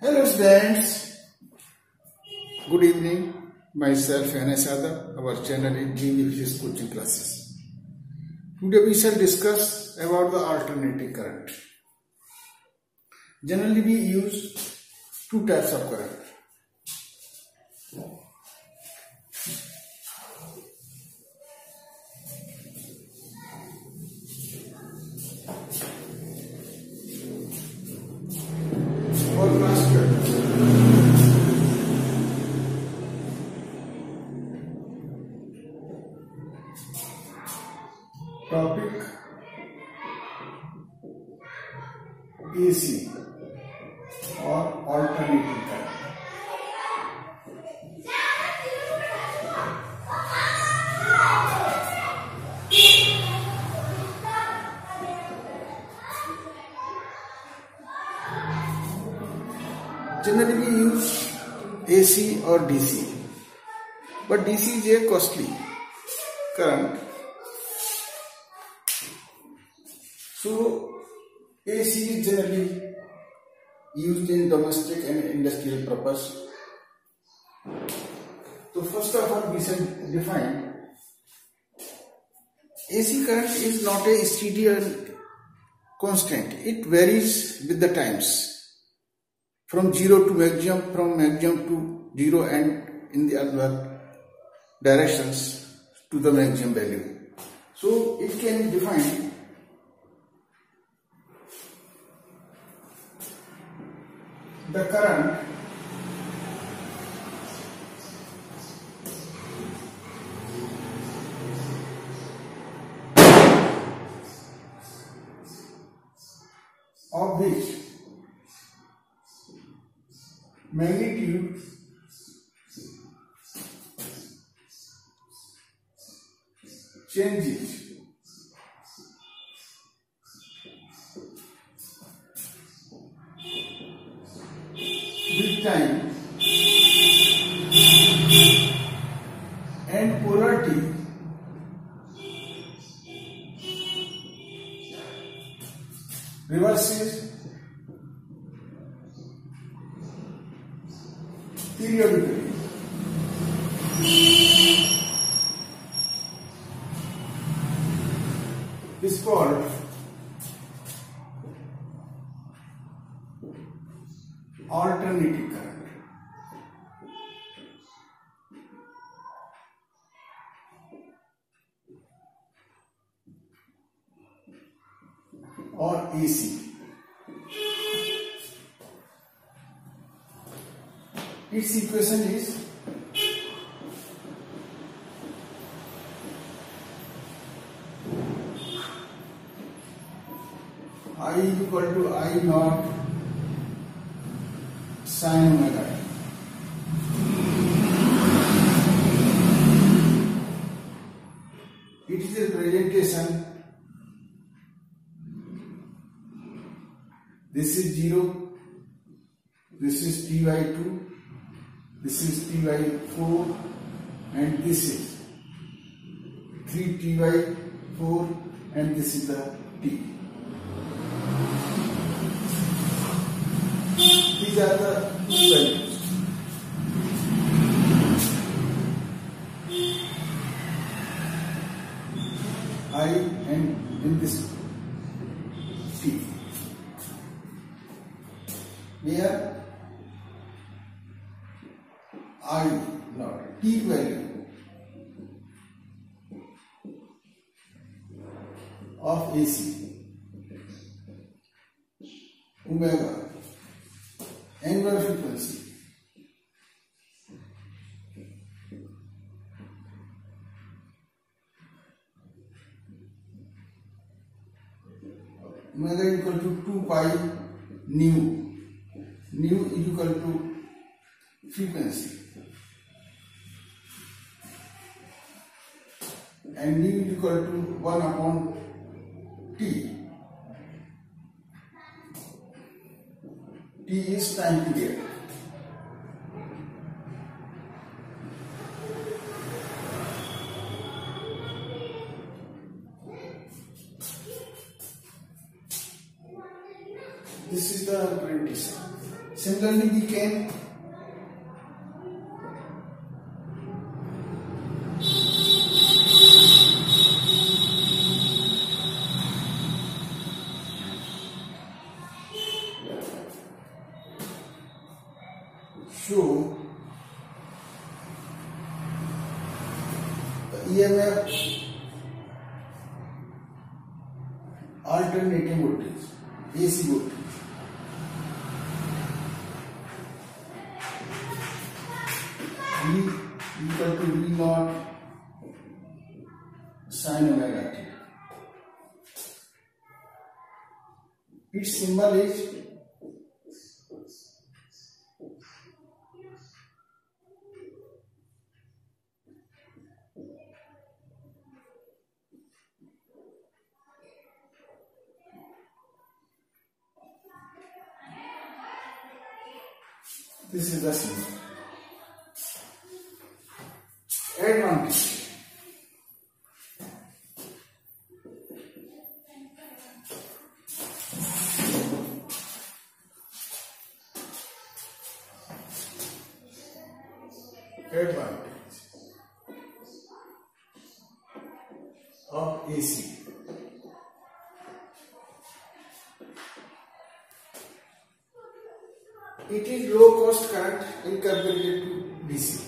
Hello students, good evening. Myself Anas Yadav. Our channel is GVPC's coaching classes. Today we shall discuss about the alternating current. Generally we use two types of current. Topic AC or alternating current. Generally we use AC or DC, but DC is a costly current. So AC is generally used in domestic and industrial purpose. So first of all we shall define AC current is not a steady and constant. It varies with the times from 0 to maximum, from maximum to 0 and in the other directions to the maximum value. So it can be defined the current of which magnitude changes with time and polarity reverses periodically. Is called alternating current. Or AC. Its equation is I is equal to I naught sin omega t. It is a representation. This is 0, this is t by 2, this is t by 4, and this is 3t by 4, and this is the t. These are the two values. I and in this t. Where I not t value of AC omega angular frequency omega equal to 2 pi nu is equal to frequency and nu is equal to 1 upon t. T is time period. This is the apprentice. Similarly, we can show the EMF alternating voltage, AC voltage. V equal to V naught sin omega t. Its symbol is this is the symbol. Advantage. Advantage of AC. It is low cost current in comparison to DC.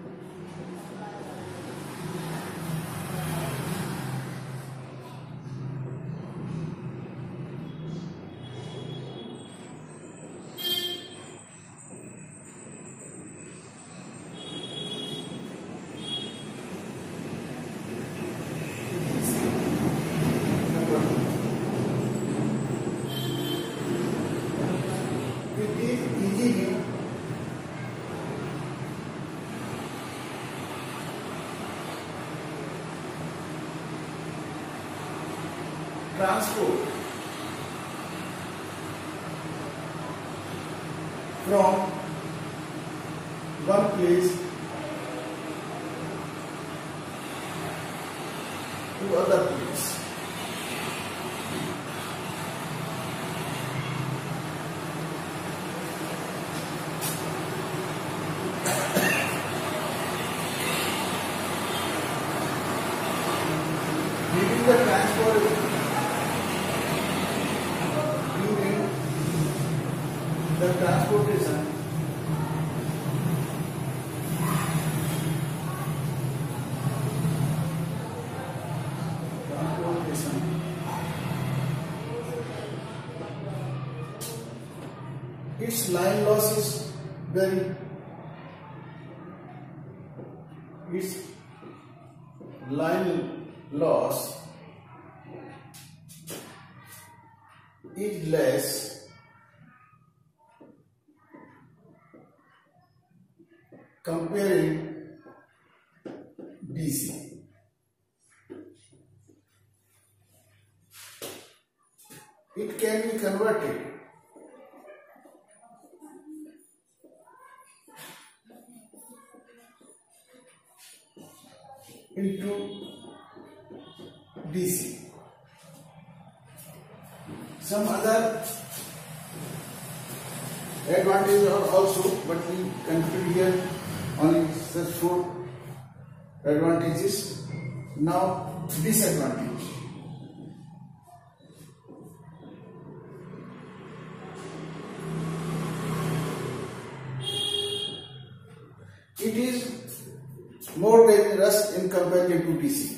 Transport from one place to other place. During the transportation its line loss is very its line loss is less comparing DC. It can be converted into DC. Some other advantages are also, but we consider here only such 4 advantages. Now disadvantage. It is more dangerous in comparison to DC.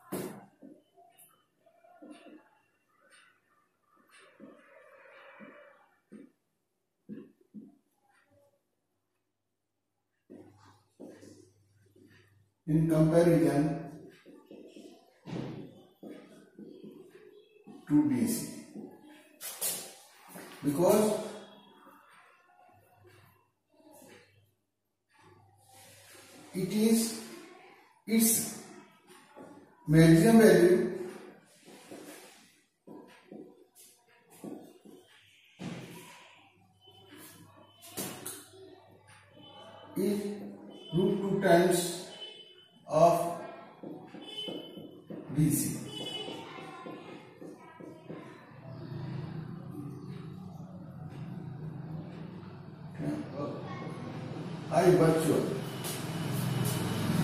In comparison to DC, because it is its maximum value is √2 times of DC.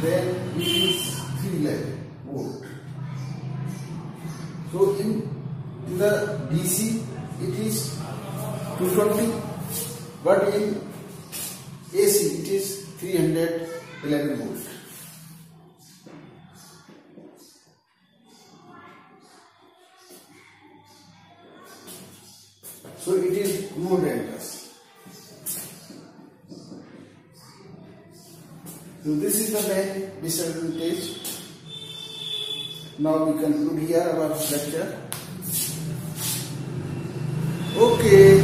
then it is 311 volt. So in the DC it is 220, but in AC it is 311 volt. So it is more dangerous. So this is the main disadvantage. Now we conclude here our lecture. Okay.